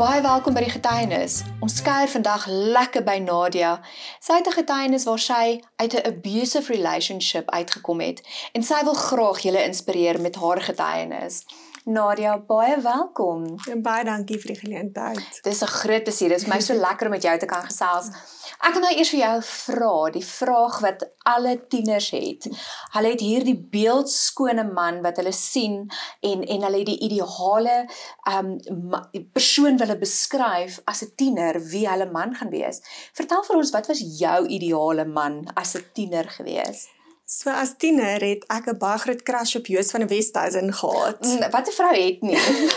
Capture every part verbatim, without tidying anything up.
Baie welkom by die getuienis. Ons kuier vandag lekker by Nadia. Sy het 'n getuienis waar sy uit 'n abusive relationship uitgekom het en sy wil graag julle inspireer met haar getuienis. Nadia, baie welkom. En baie dankie vir die geleentheid. Dis 'n groot plesier. Dit is vir my so lekker om met jou te kan gesels. Ek wil nou eers vir jou vra, die vraag wat alle tieners het. Hulle het hierdie beeldskone man wat hulle sien en en hulle het die ideale um, persoon wil hulle beskryf as 'n tiener wie hulle man gaan wees. Vertel vir ons, wat was jou ideale man as 'n tiener gewees? So as tiener het ek 'n baie groot crush op Joos van die Westhuizen gehad. Wat 'n vrou het nie.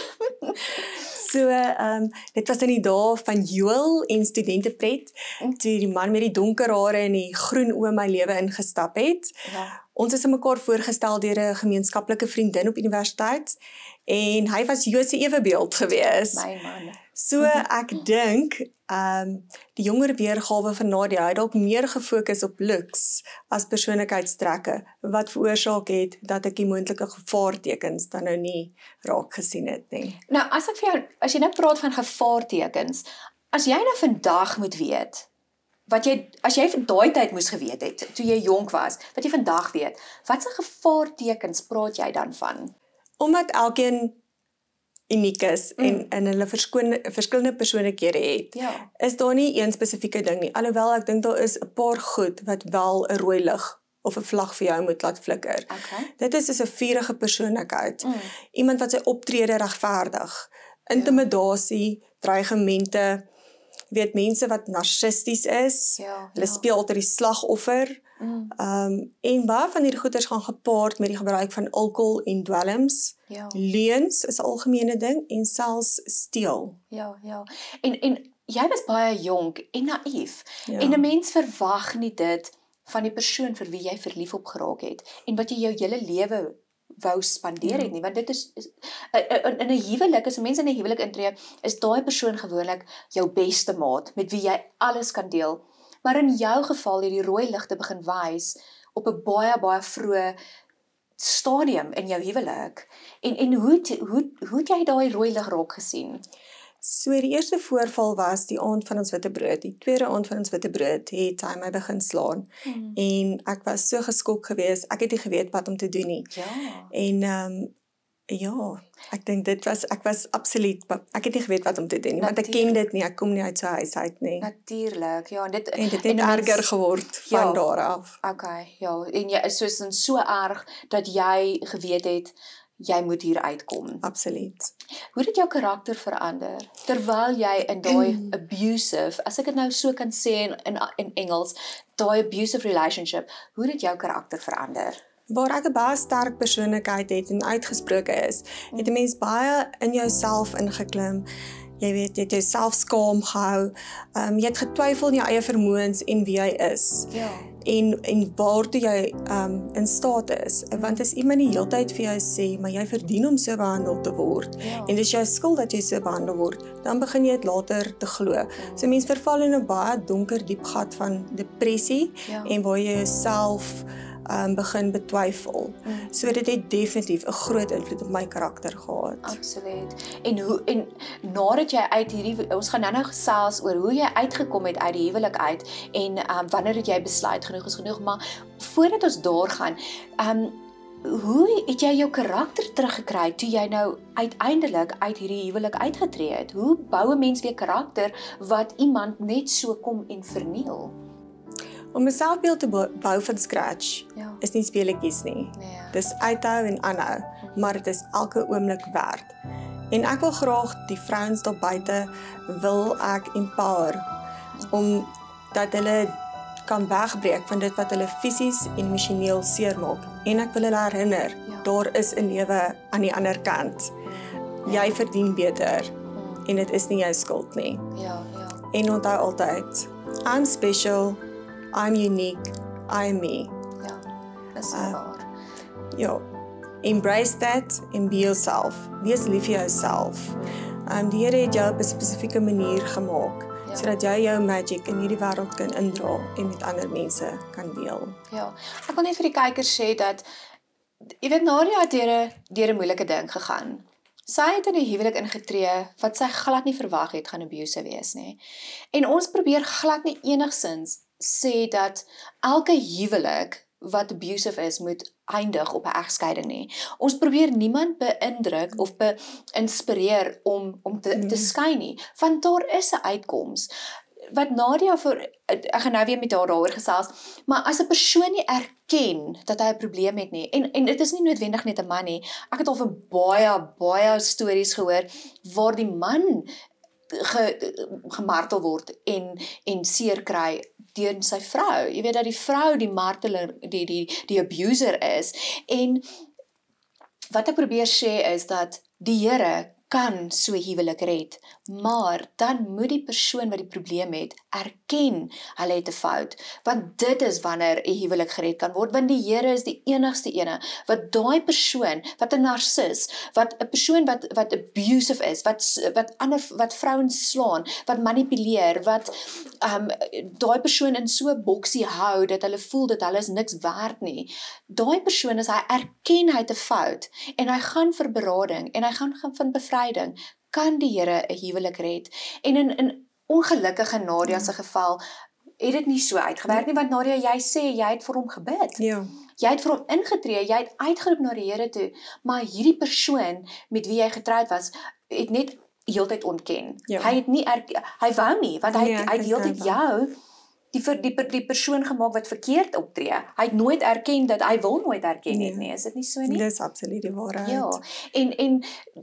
So, um, dit was in die dae van Joel en Studentepret, toe die man met die donker hare en die groen oë my lewe ingestap het. Ja. Ons is aan mekaar voorgestel deur 'n gemeenskaplike vriendin op universiteit en hy was Joos se ewebeeld gewees. My man. So ek dink um, die jonger weergawe van Nadia het dalk meer gefokus op looks as persoonlikheidstrekke, wat veroorsaak het dat ek die moontlike gevaartekens dan nou nie raak gesien het nie. Nou, as ek vir jou, as jy nou praat van gevaartekens, as jy nou vandag moet weet, wat jy, as jy van daai tyd moes geweet het, toe jy jonk was, wat jy vandag weet, wat se gevaartekens praat jy dan van? Omdat elkeen uniek is mm. en, en hulle verskillende persoonlikhede het, ja. is daar nie een spesifieke ding nie. Alhoewel ek dink daar is 'n paar goed wat wel 'n rooi lig of 'n vlag vir jou moet laat flikker. Okay. Dit is is 'n vurige persoonlikheid. Mm. Iemand wat sy optrede regverdig. Intimidasie, ja. Dreigemente, weet mense wat narcisties is, ja, hulle ja. speel altyd die slagoffer. Mm. Um, en baie van hierdie goeders gaan gepaard met die gebruik van alkohol en dwelms. Ja. Leuns is 'n algemene ding en selfs steel. Ja, ja. En en jy was baie jonk en naïef. Ja. En 'n mens verwag nie dit van die persoon vir wie jy verlief op geraak het en wat jy jou hele lewe wou spandeer het nie, want dit is, is in 'n huwelik, as 'n mens in 'n huwelik intree, is daai persoon gewoonlik jou beste maat met wie jy alles kan deel. Maar in jou geval het die rooi ligte begin wys op 'n baie baie vroeë stadium in jou huwelik. En en hoe hoe hoe het jy daai rooi lig raak gesien? So die eerste voorval was die aand van ons witbrood. Die tweede aand van ons witbrood het hy my begin slaan. Hmm. En ek was so geskok geweest. Ek het nie geweet wat om te doen nie. Ja. En ehm um, ja, ek dink dit was ek was absoluut ek het nie geweet wat om te doen nie, want ek ken dit nie. Ek kom nie uit so 'n huis uit nie. Natuurlik. Ja, en dit en dit het erger geword van ja, daar af. Okay, ja. En jy is soos in so erg dat jy geweet het jy moet hier uitkom. Absoluut. Hoe het jou karakter verander terwyl jy in daai abusive, as ek dit nou so kan sê in in, in Engels, daai abusive relationship, hoe het jou karakter verander? Waar ek 'n baie sterk persoonlikheid het en uitgesproke is, het 'n mens baie in jouself ingeklim. Jy weet, jy het jouself skaam gehou. Um, jy het getwyfel in jou eie vermoëns en wie jy is. Ja. En en waartoe jy um, in staat is. Want as iemand die hele tyd vir jou sê, maar jy verdien om so behandel te word, ja. en dis jou skuld dat jy so behandel word, dan begin jy dit later te glo. Ja. So mens verval in 'n baie donker diep gat van depressie, ja. en waar jy jouself Um, begin betwyfel. Mm. So dit het definitief 'n groot invloed op my karakter gehad. Absoluut. En hoe en nadat jy uit hierdie, ons gaan nou-nou gesels oor hoe jy uitgekom het uit die huwelik uit en um, wanneer het jy besluit genoeg is genoeg, maar voordat ons daar gaan, um, hoe het jy jou karakter teruggekry toe jy nou uiteindelik uit hierdie huwelik uitgetree het? Hoe bou 'n mens weer karakter wat iemand net so kom en verniel? Om 'n selfbeeld te bou van scratch, ja. is nie speletjies nie. Nee. Dis uithou en aanhou, maar dit is elke oomblik werd. En ek wil graag die vrouens daar buite wil ek empower om dat hulle kan wegbreek van dit wat hulle fisies en emosioneel seermaak. En ek wil hulle herinner, ja. daar is 'n lewe aan die ander kant. Ja. Jy verdien beter hmm. en dit is nie jou skuld nie. Ja, ja. En onthou altyd, I'm special, I'm unique, I'm me. Ja, dis uh, waar. Ja, embrace that and be yourself. Wees lief vir jouself. Um, die Here het jou op 'n spesifieke manier gemaak, ja. sodat jy jou magic in hierdie wêreld kan indra en met ander mense kan deel. Ja, ek wil net vir die kykers sê dat, jy weet, Nadia het deur 'n deur 'n moeilike ding gegaan. Sy het in 'n huwelik ingetree wat sy glad nie verwag het gaan abusive wees nie. En ons probeer glad nie enigsins sê dat elke huwelik wat abusive is, moet eindig op 'n egskeiding nie. Ons probeer niemand beïndruk of beïnspireer om om te, te skei nie, want daar is 'n uitkoms. Wat Nadia vir, ek gaan nou weer met haar daaroor gesels, maar as 'n persoon nie erken dat hy 'n probleem het nie, en en dit is nie noodwendig net 'n man nie. Ek het al van baie baie stories gehoor waar die man ge, gemartel word en en seer kry deur sy vrou. Jy weet dat die vrou die marteler, die die die abuser is. En wat ek probeer sê is dat die Here kan so huwelik red, maar dan moet die persoon wat die probleem het erken hulle het 'n fout, want dit is wanneer 'n huwelik gered kan word, want die Here is die enigste ene wat daai persoon wat 'n narcis, wat 'n persoon wat wat abusive is, wat wat ander wat vrouens slaan, wat manipuleer, wat um daai persoon in so 'n boksie hou dat hulle voel dat hulle is niks werd nie. Daai persoon is hy erken hy het 'n fout en hy gaan vir berading en hy gaan gaan van bevryding, kan die Here 'n huwelik red. En in in ongelukkige Nadia se geval het dit nie so uitgewerk nie, want Nadia, jy sê jy het vir hom gebid. Ja. Jy het vir hom ingetree, jy het uitgeroep na die Here toe, maar hierdie persoon met wie jy getroud was, het net heeltyd ontken. Ja. Hy het nie erken, hy wou nie, want hy Nee, het, ek hy het heeltyd verstaan. jou die vir die, die persoon gemaak wat verkeerd optree. Hy het nooit erken dat hy wil nooit erken Nee. het nie. Is dit nie so nie? Dis absoluut die waarheid. Ja, en en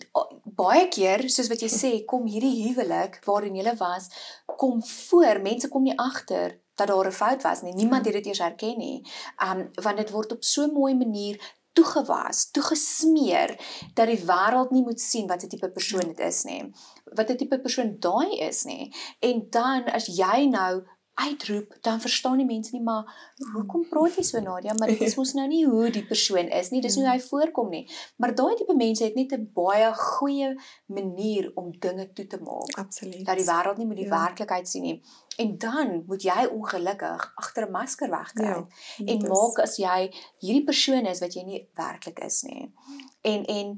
baie keer, soos wat jy sê, kom hierdie huwelik waarin jy was, kom voor, mense kom nie agter dat daar 'n fout was nie. Niemand het dit eers erken nie. Um want dit word op so 'n mooi manier toegewas, toegesmeer, dat die wêreld nie moet sien wat 'n tipe persoon dit is nie. Wat 'n tipe persoon daai is nie. En dan as jy nou uitroep, dan verstaan die mense nie, maar hoekom praat jy so, Nadia? Maar dit is mos nou nie hoe die persoon is nie, dis hoe hy voorkom nie. Maar daai tipe mense het net 'n baie goeie manier om dinge toe te maak, Absoluut. dat die wêreld nie moet die Ja. werklikheid sien nie. En dan moet jy ongelukkig agter 'n masker wegkry. Ja, en dit is- maak as jy hierdie persoon is wat jy nie werklik is nie. En en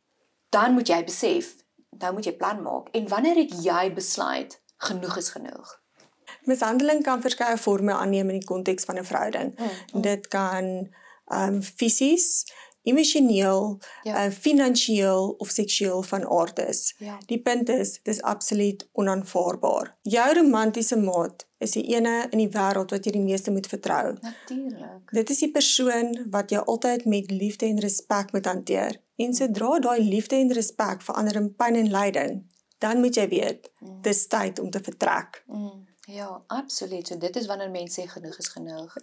dan moet jy besef, nou moet jy plan maak. En wanneer het jy besluit genoeg is genoeg? Mishandeling kan verskeie forme aanneem in die konteks van 'n verhouding. Mm, mm. Dit kan um fisies, emosioneel, Ja. uh, finansiëel of seksueel van aard is. Ja. Die punt is, dis absoluut onaanvaarbaar. Jou romantiese maat is die ene in die wêreld wat jy die meeste moet vertrou. Natuurlik. Dit is die persoon wat jy altyd met liefde en respek moet hanteer. En sodra daai liefde en respek verander in pyn en lyding, dan moet jy weet, dis tyd om te vertrek. Mm, ja, absoluut. So dit is wanneer mense sê genoeg is genoeg.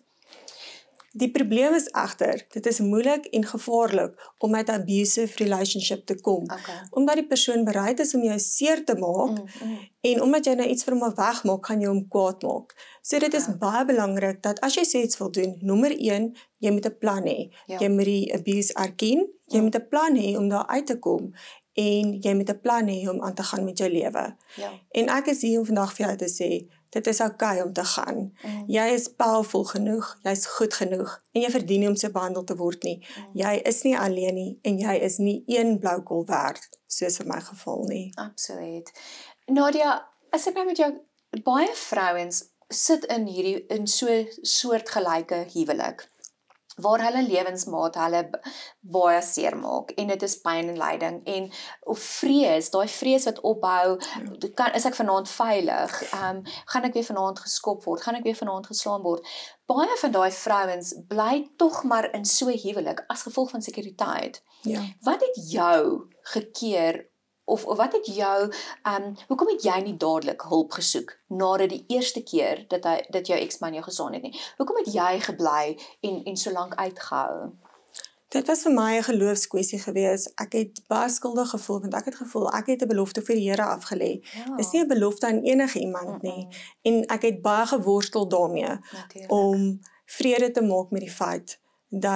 Die probleem is egter, dit is moeilik en gevaarlik om uit 'n abusive relationship te kom, Okay. omdat die persoon bereid is om jou seer te maak, Mm, mm. en omdat jy nou iets vir hom wegmaak, gaan jy hom kwaad maak. So dit is Ja. baie belangrik dat as jy sê iets wil doen, nommer een, jy moet 'n plan hê. Ja. Jy moet die abuse erken, jy Mm. moet 'n plan hê om daar uit te kom, en jy moet 'n plan hê om aan te gaan met jou lewe. Ja. En ek is hier om vandag vir jou te sê, dit is oukei om te gaan. Mm. Jy is powerful genoeg, jy's goed genoeg, en jy verdien nie om so behandel te word nie. Jy is nie alleen nie, en jy is nie een blou kol werd, soos in my geval nie. Absoluut. Nadia, as ek nou met jou, baie vrouens sit in hierdie in so soortgelyke huwelik, waar hulle lewensmaat hulle b- baie seer maak, en dit is pyn en lyding, en of vrees, daai vrees wat opbou, kan, is ek vanaand veilig, um, gaan ek weer vanaand geskop word, gaan ek weer vanaand geslaan word. Baie van daai vrouens bly tog maar in so 'n huwelik as gevolg van sekuriteit. Ja. Wat het jou gekeer, of, of wat het jou, um, hoekom het jy nie dadelik hulp gesoek, nadat die eerste keer dat, hy, dat jou ex-man jou geslaan het nie? Hoekom het jy gebly en, en so lank uitgehou? Dit was vir my 'n geloofskwessie gewees. Ek het baie skuldig gevoel, want ek het gevoel ek het 'n belofte vir die Here afgelê. Ja. Dis nie 'n belofte aan enige iemand nie. En ek het baie geworstel daarmee Natuurlijk. om vrede te maak met die feit dat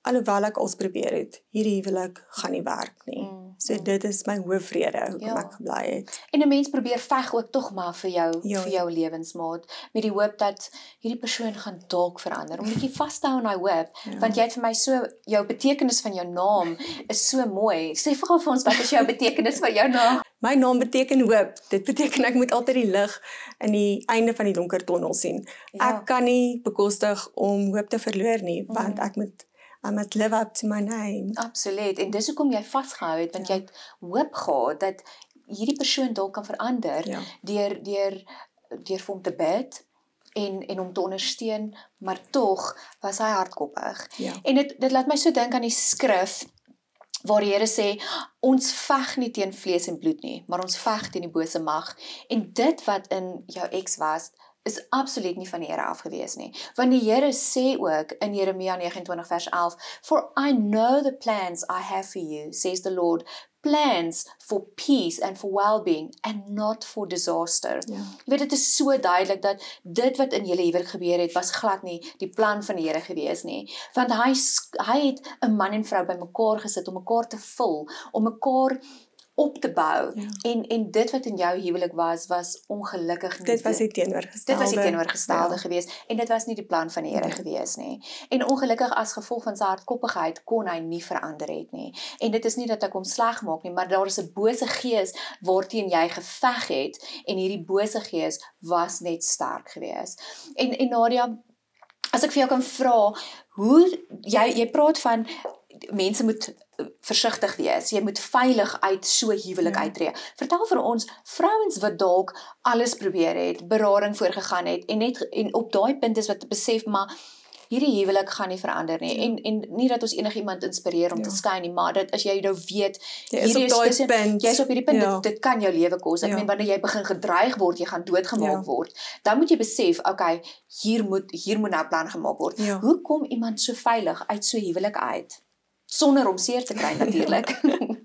alhoewel ek als probeer het, hierdie huwelik gaan nie werk nie. Mm, So dit is my hoofrede hoekom Ja. ek gebly het. En 'n mens probeer veg ook tog maar vir jou Ja. vir jou lewensmaat met die hoop dat hierdie persoon gaan dalk verander. Om 'n bietjie vas te hou aan daai hoop, Ja. want jy het vir my so jou betekenis van jou naam is so mooi. Sê vir vir ons wat is jou betekenis van jou naam? My naam beteken hoop. Dit beteken ek moet altyd die lig in die einde van die donker tonnel sien. Ja. Ek kan nie bekostig om hoop te verloor nie, want ek moet I must live up to my name. Absoluut. En dis hoekom jy vasgehou het, want Ja. jy het hoop gehad dat hierdie persoon dalk kan verander Ja. deur deur deur vir hom te bid en en hom te ondersteun, maar tog was hy hardkoppig. Ja. En dit dit laat my so dink aan die skrif waar die Here sê ons veg nie teen vlees en bloed nie, maar ons veg teen die bose mag. En dit wat in jou eks was, is absoluut nie van die Here af gewees nie. Want die Here sê ook in Jeremia nege en twintig vers elf, "For I know the plans I have for you, says the Lord, plans for peace and for well-being and not for disaster." Ja. Jy weet, dit is so duidelik dat dit wat in julle huwelik gebeur het, was glad nie die plan van die Here gewees nie. Want hy sk- hy het 'n man en vrou bymekaar gesit om mekaar te vul, om mekaar op te bou. Ja. En en dit wat in jou huwelik was, was ongelukkig nie. Dit was die Dit teenoorgestelde. was die teenoorgestelde Ja. gewees en dit was nie die plan van die Here Nee. gewees nie. En ongelukkig as gevolg van sy hardkoppigheid kon hy nie verander het nie. En dit is nie dat ek hom sleg maak nie, maar daar is 'n bose gees waarteen jy geveg het en hierdie bose gees was net sterk gewees. En en Nadia, as ek vir jou kan vra, hoe jy jy praat van mense moet versigtig wees. Jy moet veilig uit so huwelik Ja. uittreë. Vertel vir ons vrouens wat dalk alles probeer het, berading voorgegaan het en net en op daai punt is wat besef maar hierdie huwelik gaan nie verander nie. Ja. En en nie dat ons enigiemand inspireer om Ja. te skei nie, maar dat as jy nou weet Jy is op hierdie daai tussen- punt. Jy is op hierdie punt, Ja. dit, dit kan jou lewe kos. Ek Ja. meen wanneer jy begin gedreig word, jy gaan doodgemaak Ja. word, dan moet jy besef, okay, hier moet hier moet nou plan gemaak word. Ja. Hoe kom iemand so veilig uit so huwelik uit? Sonder om seer te kry natuurlik.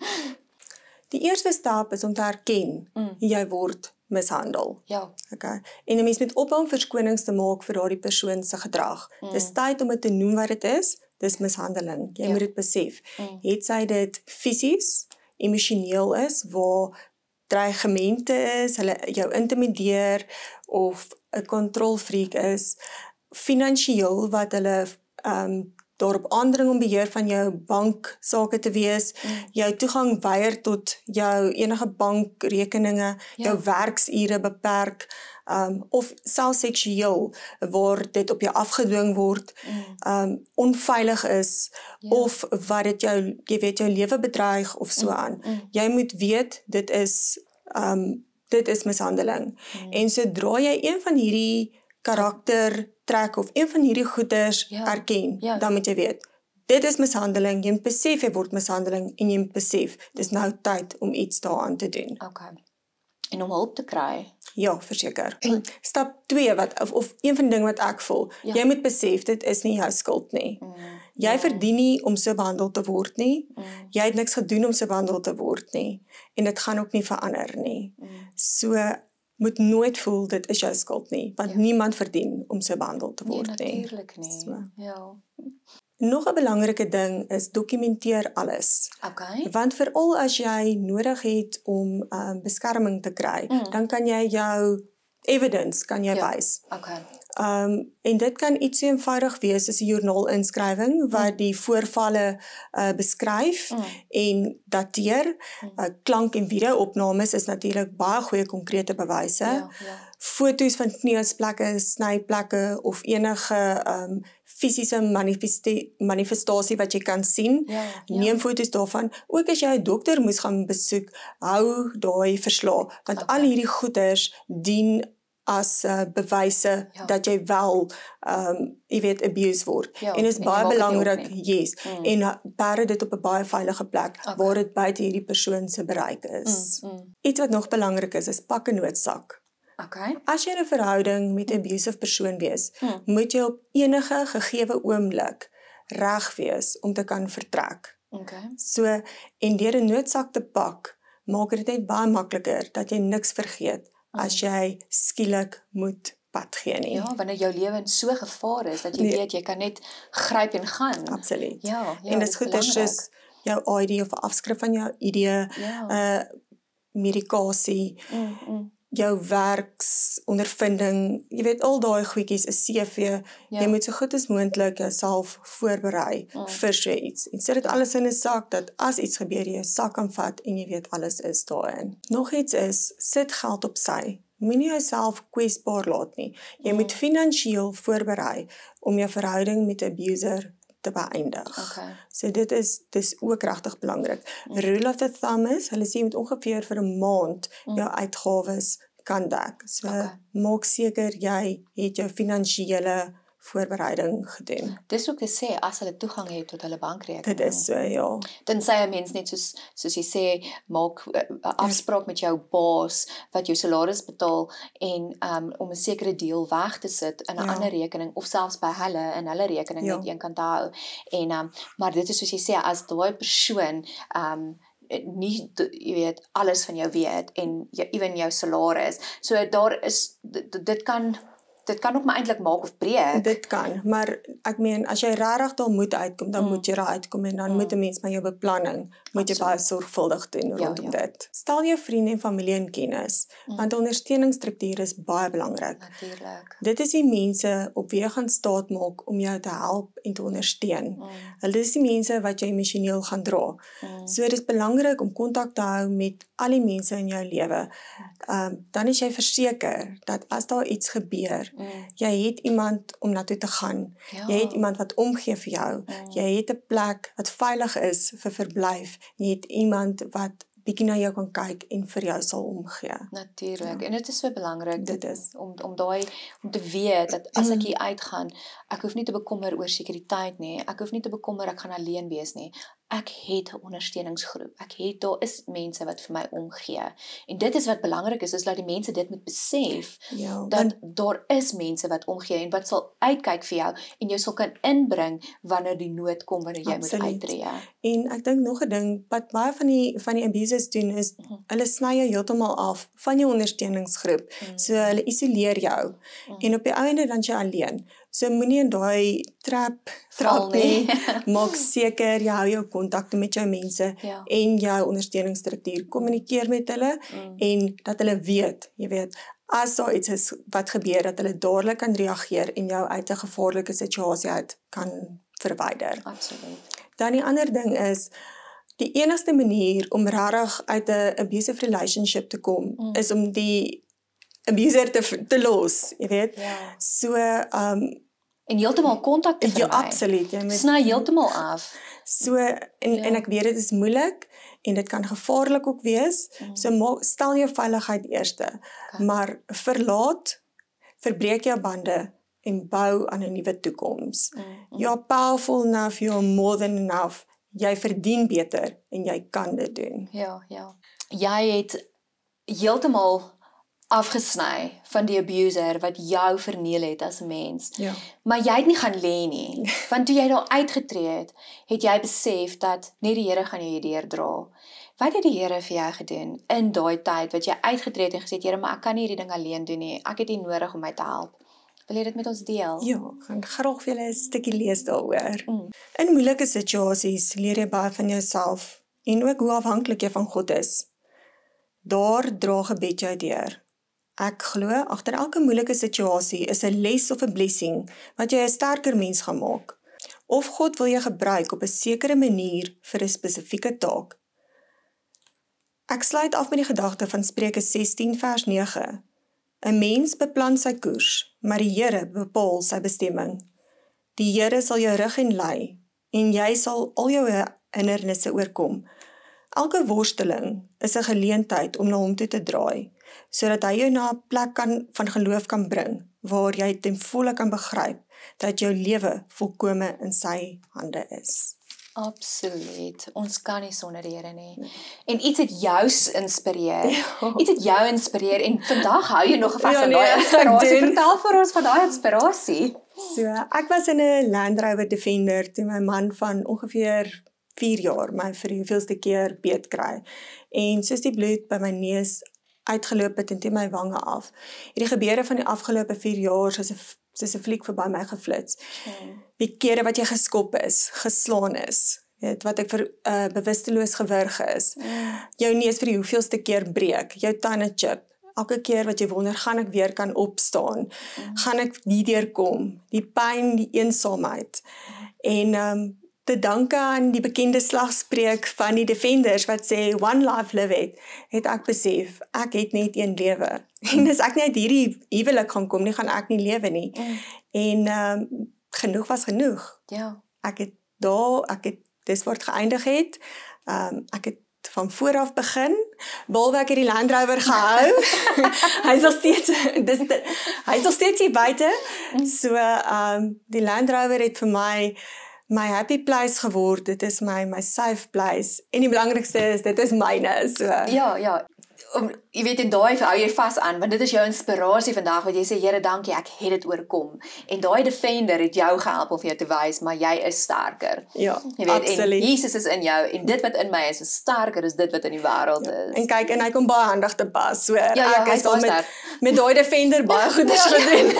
Die eerste stap is om te erken Mm. jy word mishandel. Ja. Okay. En 'n mens moet ophou om verskonings te maak vir daardie persoon se gedrag. Mm. Dis tyd om dit te noem wat dit is. Dis mishandeling. Jy Ja. moet dit besef. Mm. Het sy dit fisies, emosioneel is waar dreigemente is, hulle jou intimideer of 'n kontrolfreak is, finansiëel wat hulle um daarop aandring om beheer van jou banksaake te wees, Mm. jou toegang weier tot jou enige bankrekeninge, Ja. jou werksure beperk, um, of selfs seksueel waar dit op jou afgedwing word, Mm. um, onveilig is, Ja. of wat dit jou, jy weet, jou lewe bedreig of so Mm, aan. mm. Jy moet weet dit is um, dit is mishandeling. Mm. En sodra jy een van hierdie karaktertrek of een van hierdie goeders Ja. erken, Ja. dan moet jy weet, dit is mishandeling, jy moet besef jy word mishandeling en jy moet besef, dis nou tyd om iets daaraan te doen. Okay. En om hulp te kry. Ja, verseker. Stap twee wat of, of een van die dinge wat ek voel, Ja. jy moet besef dit is nie jou skuld nie. Mm. Jy Ja. verdien nie om so behandel te word nie. Mm. Jy het niks gedoen om so behandel te word nie en dit gaan ook nie verander nie. Mm. So moet nooit voel dit is jou skuld nie, want Ja. niemand verdien om so behandel te Nee, word nie. natuurlik nie. So. Ja. Nog 'n belangrike ding is dokumenteer alles. Okay. Want veral as jy nodig het om um, beskerming te kry, Mm. dan kan jy jou evidence kan jy Ja. wys. Okay. Um en dit kan iets so eenvoudig wees as 'n joernaalinskryfing wat Mm. die voorvalle uh, beskryf Mm. en dateer. Mm. Uh, klank en video-opnames is natuurlik baie goeie konkrete bewyse. Ja, ja. Foto's van kneusplekke, snyplekke of enige um fisiese manifeste- manifestasie wat jy kan sien. Ja, ja. Neem foto's daarvan. Ook as jy 'n dokter moes gaan besoek, hou daai verslae, want Okay. al hierdie goeders dien as uh, bewyse Ja. dat jy wel um jy weet abused word. Ja, en is en jy baie maak dit nie op belangrik, nie. yes, Mm. en uh, bere dit op 'n baie veilige plek Okay. waar dit buite hierdie persoon se bereik is. Mm. Mm. Iets wat nog belangrik is, is pak 'n noodsak. Okay. As jy 'n verhouding met 'n abusive persoon wees, Mm. moet jy op enige gegeewe oomblik reg wees om te kan vertrek. Okay. So en deur 'n noodsak te pak, maak dit net baie makliker dat jy niks vergeet as jy skielik moet pad gee nie. Ja, wanneer jou lewe in so gevaar is dat jy Nee. weet jy kan net gryp en gaan. Absoluut. Ja, ja, en dit dis is goeders belangrik. soos jou I D of 'n afskrif van jou I D, Ja. uh medikasie, Mm, mm. jou werksondervinding, jy weet al daai goedjies, 'n C V, Ja. jy moet so goed as moontlik jouself voorberei Mm. vir so iets. En sit dit alles in 'n sak dat as iets gebeur, jy 'n sak kan vat en jy weet alles is daarin. Nog iets is, sit geld op sy. Moenie jouself kwesbaar laat nie. Jy Mm. moet finansiëel voorberei om jou verhouding met 'n abuser te beëindig. Okay. So dit is dis ook regtig belangrik. Mm. Rule of the thumb is, hulle sê jy moet ongeveer vir 'n maand Mm. jou uitgawes kan dek. So Okay. maak seker jy het jou finansiële voorbereiding gedoen. Dis ook te sê as hulle toegang het tot hulle bankrekening. Dit is so, ja. Tensy 'n mens net soos soos jy sê, maak 'n afspraak met jou baas wat jou salaris betaal en um om 'n sekere deel weg te sit in 'n Ja. ander rekening of selfs by hulle in hulle rekening Ja. net een kant te hou. En um maar dit is soos jy sê, as daai persoon um nie jy weet alles van jou weet en jy, ewen jou salaris. So daar is dit, dit kan dit kan ook maar eintlik maak of breek. Dit kan, maar ek meen as jy regtig daar moet uitkom, dan Mm. moet jy daar uitkom en dan Mm. moet 'n mens met jou beplanning moet jy baie sorgvuldig doen Ja, rondom ja. dit. Stel jou vriende en familie in kennis, Mm. want 'n ondersteuningsstruktuur is baie belangrik. Natuurlik. Dit is die mense op wie jy gaan staat maak om jou te help en te ondersteun. Mm. Hulle is die mense wat jy emosioneel gaan dra. Mm. So dit is belangrik om kontak te hou met al die mense in jou lewe. Um, dan is jy verseker dat as daar iets gebeur, Mm. jy het iemand om na toe te gaan. Ja. Jy het iemand wat omgee vir jou. Mm. Jy het 'n plek wat veilig is vir verblyf. Jy het iemand wat bietjie na jou kan kyk en vir jou sal omgee. Natuurlik. En dit is so belangrik Dit is. om om daai om te weet dat as ek hier uitgaan, ek hoef nie te bekommer oor sekuriteit nie. Ek hoef nie te bekommer ek gaan alleen wees nie. Ek het 'n ondersteuningsgroep. Ek het daar is mense wat vir my omgee. En dit is wat belangrik is, is dat die mense dit moet besef Ja, dat want daar is mense wat omgee en wat sal uitkyk vir jou en jou sal kan inbring wanneer die nood kom wanneer jy Absoluut. moet uittreë. en ek dink nog 'n ding wat baie van die van die abusers doen is Mhm. hulle sny jou heeltemal af van jou ondersteuningsgroep. Mm. So hulle isoleer jou Mm. en op die einde dan jy alleen. So moenie in daai trap Val trap nie. nie. Maak seker jy hou jou kontakte met jou mense Ja. en jou ondersteuningsstruktuur. Kommunikeer met hulle Mm. en dat hulle weet, jy weet, as daar iets is wat gebeur dat hulle dadelik kan reageer en jou uit 'n gevaarlike situasie uit kan verwyder. Absoluut. Dan die ander ding is die enigste manier om regtig uit 'n abusive relationship te kom Mm. is om die abuser te te los, jy weet. Ja. So um En heeltemal kontak te ja, vermy. absoluut, jy moet Sny heeltemal af. so en Ja. en ek weet dit is moeilik en dit kan gevaarlik ook wees. Mm. So maak stel jou veiligheid eerste. Okay. Maar verlaat, verbreek jou bande en bou aan 'n nuwe toekoms. Mm, mm. You're powerful enough, you're more than enough. Jy verdien beter en jy kan dit doen. Ja, ja. Jy het heeltemal afgesny van die abuser wat jou verniel het as 'n mens. Ja. Maar jy het nie gaan lê nie. Want toe jy daar uitgetree het, het jy besef dat net die Here gaan jou hierdeur dra. Wat het die Here vir jou gedoen in daai tyd wat jy uitgetree het en gesê het, Here, maar ek kan nie hierdie ding alleen doen nie. Ek het U nodig om my te help. Wil jy dit met ons deel? Ja, ek gaan graag vir julle 'n stukkie lees daaroor. Mm. In moeilike situasies leer jy baie van jouself en ook hoe afhanklik jy van God is. Daar dra gebed jou deur. Ek glo agter elke moeilike situasie is 'n les of 'n blessing wat jou 'n sterker mens gaan maak. Of God wil jou gebruik op 'n sekere manier vir 'n spesifieke taak. Ek sluit af met die gedagte van Spreuke sestien vers nege. 'n Mens beplan sy koers, maar die Here bepaal sy bestemming. Die Here sal jou rig en lei, en jy sal al jou hindernisse oorkom. Elke worsteling is 'n geleentheid om na hom toe te draai, sodat hy jou na 'n plek kan, van geloof kan bring, waar jy ten volle kan begryp dat jou lewe volkome in sy hande is. Absoluut. Ons kan nie sonder die Here nie. En iets het jou inspireer. Ja. Iets het jou inspireer en vandag hou jy nog vas Ja, aan nee, daai ek inspirasie. doen. Vertel vir ons van daai inspirasie. So, ek was in 'n Land Rover Defender toe my man van ongeveer vier jaar my vir die hoeveelste keer beet kry. En soos die bloed by my neus uitgeloop het en teen my wange af. Hierdie gebeure van die afgelope vier jaar soos 'n soos 'n fliek verby my geflits. Hmm. Die kere wat jy geskop is, geslaan is, weet, wat ek vir uh, bewusteloos gewurg is, Hmm. jou neus vir die hoeveelste keer breek, jou tande chip, elke keer wat jy wonder, gaan ek weer kan opstaan, mm. gaan ek die deurkom, die pyn, die eensaamheid, en um, te danke aan die bekende slagspreuk van die Defenders wat sê, one life live it, het ek besef, ek het net een lewe, en as ek net hierdie huwelik gaan kom, nie gaan ek nie lewe nie, mm. en um, genoeg was genoeg, ja. ek het daar, ek het, dis waar het geëindig het, um, ek het van vooraf begin, behalwe ek het die Land Rover gehou, hy is nog steeds, dis, hy is nog steeds hier buite, so um, die Land Rover het vir my, my happy place geword, dit is my, my safe place, en die belangrikste is, dit is myne, so. Ja, ja, om, jy weet, en daai hou jy vas aan, want dit is jou inspirasie vandag, wat jy sê, Here, dankie, ek het dit oorkom, en daai Defender het jou gehelp om vir jou te wys, maar jy is sterker. Ja, jy weet, absoluut. En Jesus is in jou, en dit wat in my is, is sterker as dit wat in die wêreld ja. is. En kyk, en hy kom baie handig te pas, so ja, ja, ek is al met, met daai Defender baie goeders ja, gedoen.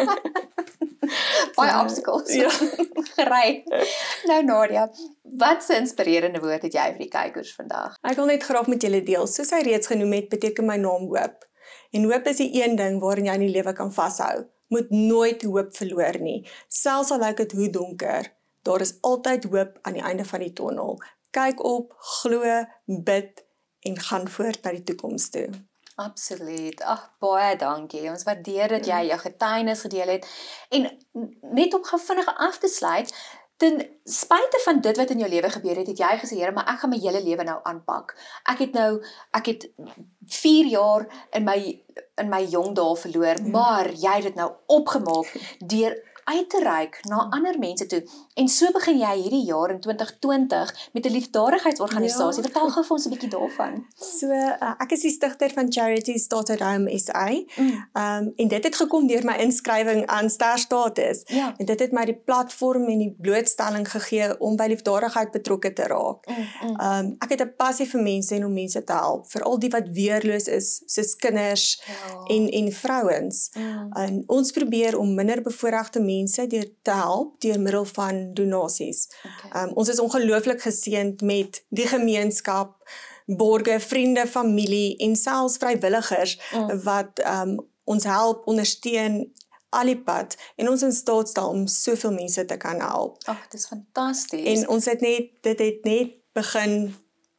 Baie obstacles. Ja. Gery. Nou Nadia, wat 'n inspirerende woord het jy vir die kykers vandag? Ek wil net graag met julle deel. Soos hy reeds genoem het, beteken my naam hoop. En hoop is die een ding waarin jy in die lewe kan vashou. Moet nooit hoop verloor nie. Selfs al lyk dit hoe donker, daar is altyd hoop aan die einde van die tonnel. Kyk op, glo, bid en gaan voort na die toekoms toe. Absoluut. Ag, baie dankie. Ons waardeer dat jy jou getuienis gedeel het. En net om gou vinnig af te sluit, ten spyte van dit wat in jou lewe gebeur het, het jy gesê, Here, maar ek gaan my hele lewe nou aanpak. Ek het nou, ek het vier jaar in my in my jong dae verloor, maar jy het dit nou opgemaak deur uit te reik na ander mense toe. En so begin jy hierdie jaar in twintig twintig met 'n liefdadigheidsorganisasie. Ja. Vertel gou vir ons 'n bietjie daarvan. So, uh, ek is die stigter van Charity Started Home S A. Mm. Um, en dit het gekom deur my inskrywing aan Ster Status. Ja. En dit het my die platform en die blootstelling gegee om by liefdadigheid betrokke te raak. Mm, mm. Um, ek het 'n passie vir mense en om mense te help, veral die wat weerloos is, soos kinders ja. en en vrouens. Mm. En ons probeer om minder bevoorregte mense deur te help deur middel van donasies. Okay. Um, ons is ongelooflik geseënd met die gemeenskap, borge, vriende, familie en selfs vrywilligers mm. wat um, ons help, ondersteun al die pad en ons in staat stel om soveel mense te kan help. Ag, dit is fantasties. En ons het net dit het net begin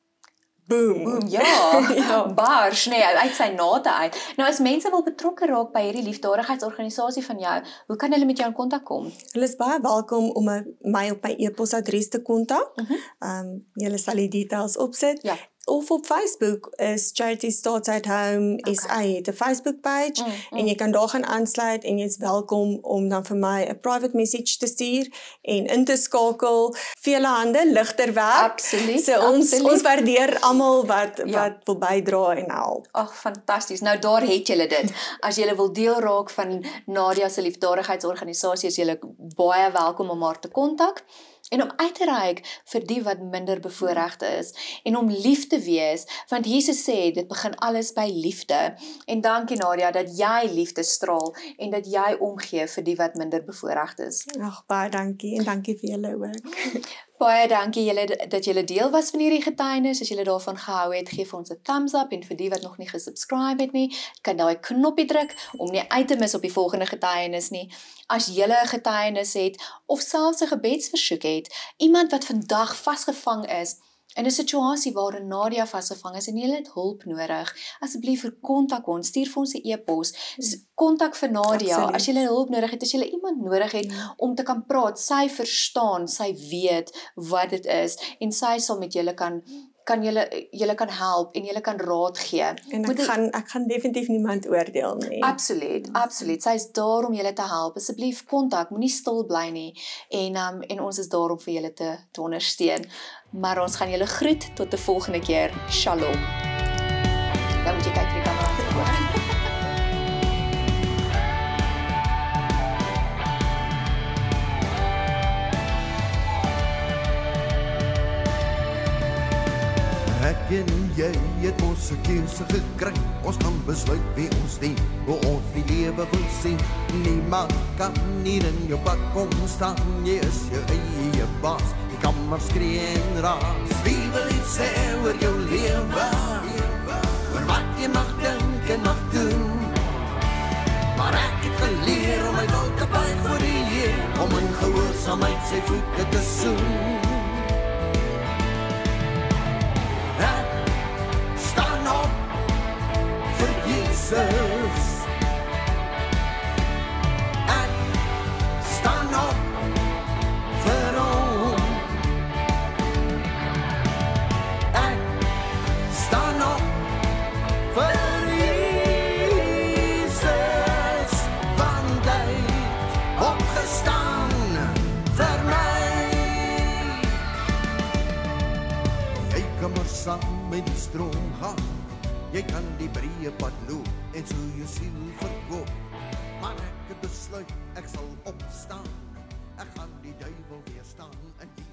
boom. boom ja, ja. Bars, nee, uit sy nate uit. Nou as mense wil betrokke raak by hierdie liefdadigheidsorganisasie van jou, hoe kan hulle met jou in kontak kom? Hulle is baie welkom om my op my e-posadres te kontak. Uh -huh. um, julle sal die details opsit. Ja. Of op Facebook is Charity Starts at Home okay. S A het 'n Facebook page mm, mm. en jy kan daar gaan aansluit en jy is welkom om dan vir my 'n private message te stuur en in te skakel. Vele hande ligter werk. Absoluut. So ons absoluut. ons waardeer almal wat ja. wat wil bydra en help. Ag, fantasties. Nou daar het julle dit. As julle wil deel raak van Nadia se liefdadigheidsorganisasie, is julle baie welkom om haar te kontak. En om uit te reik vir die wat minder bevoorregte is. En om lief te wees, want Jesus sê, dit begin alles by liefde. En dankie Nadia, dat jy liefde straal, en dat jy omgee vir die wat minder bevoorregte is. Ag, baie dankie, en dankie vir julle ook. Baie dankie julle dat julle deel was van hierdie getuienis. As julle daarvan gehou het, gee vir ons 'n thumbs up, en vir die wat nog nie gesubscribe het nie, kan daai knoppie druk om nie uit te mis op die volgende getuienis nie. As julle 'n getuienis het of selfs 'n gebedsversoek het, iemand wat vandag vasgevang is in 'n situasie waarin Nadia vasgevang is en jy het hulp nodig, asseblief kontak ons, stuur vir ons 'n e-pos, kontak vir Nadia. Absoluut. As jy hulp nodig het, as jy iemand nodig het ja. om te kan praat, sy verstaan, sy weet wat dit is en sy sal met julle kan kan julle julle kan help en julle kan raad gee. En ek gaan ek gaan definitief niemand oordeel nie. Absoluut, absoluut. Sy is daar om julle te help. Asseblief kontak, moenie stil bly nie. En um, en ons is daar om vir julle te te ondersteun. Maar ons gaan julle groet tot 'n volgende keer. Shalom. Dan moet jy kyk vir die kamera te hoor. Ek ken jy het ons 'n keuse gekry. Ons kan besluit wie ons dien, hoe ons die lewe wil sien. Niemand kan hier in jou pad kom staan. Jy is jou eie baas, jy kan maar skree en raas. Wie wil iets sê oor jou lewe, oor wat jy mag dink en mag doen? Maar ek het geleer om my wil te buig voor die Heer, om in gehoorsaamheid sy voete te soen. Ek staan op vir Jesus. Ek staan op vir hom. Ek staan op vir Jesus, want hy het opgestaan vir my. Jy kan maar saam met die stroom gaan. Jy kan die breë pad loop en so jou siel verkoop. Maar ek het besluit, ek sal opstaan. Ek gaan die duiwel weerstaan in die